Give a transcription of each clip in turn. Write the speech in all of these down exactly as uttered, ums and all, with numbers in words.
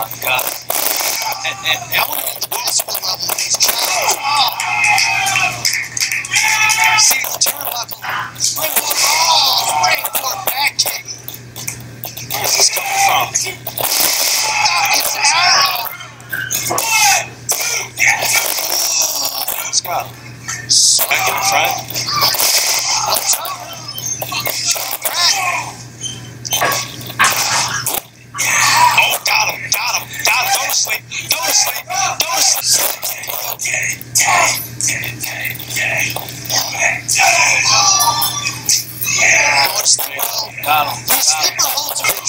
my God. And, and, and I want to get the password level of these tries. See the turnbuckle. Oh, right for a back kick. Where's this coming from? It's an arrow. Let's go. Back in front. Pratt. Oh, got him, got him, got him. Go to sleep, go to sleep, go to sleep. Got him. These sleeper holds are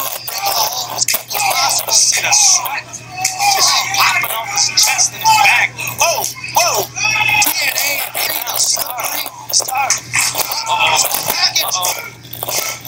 see the sweat just popping off his chest and his back. Whoa, whoa. D N A and slippery. Start. Uh-oh. Uh-oh.